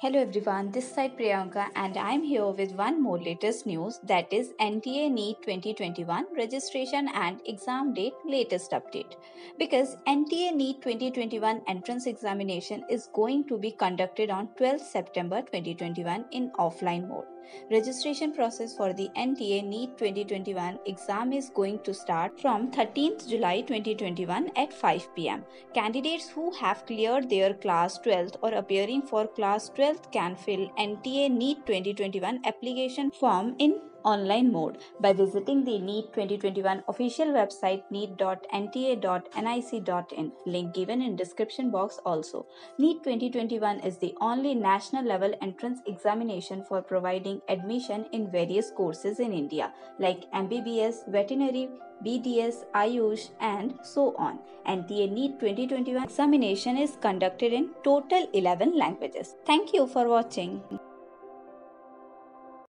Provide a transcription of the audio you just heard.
Hello everyone, this side Priyanka and I'm here with one more latest news, that is NTA NEET 2021 registration and exam date latest update. Because NTA NEET 2021 entrance examination is going to be conducted on 12 September 2021 in offline mode. Registration process for the NTA NEET 2021 exam is going to start from 13th July 2021 at 5 pm. Candidates who have cleared their class 12th or appearing for class 12th can fill NTA NEET 2021 application form in online mode by visiting the NEET 2021 official website neet.nta.nic.in, link given in description box also. NEET 2021 is the only national level entrance examination for providing admission in various courses in India like MBBS, veterinary, BDS, Ayush and so on. NTA NEET 2021 examination is conducted in total 11 languages. Thank you for watching.